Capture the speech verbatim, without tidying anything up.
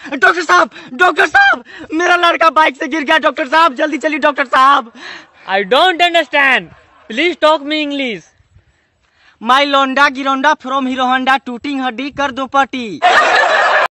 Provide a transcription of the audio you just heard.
Doctor साहब, doctor साहब, मेरा लड़का बाइक से गिर गया डॉक्टर साहब, जल्दी चलिए डॉक्टर साहब। I don't understand. Please talk me English. My लोंडा गिरोंडा फ्रॉम हीरो होंडा टूटिंग हड्डी कर दो पटी।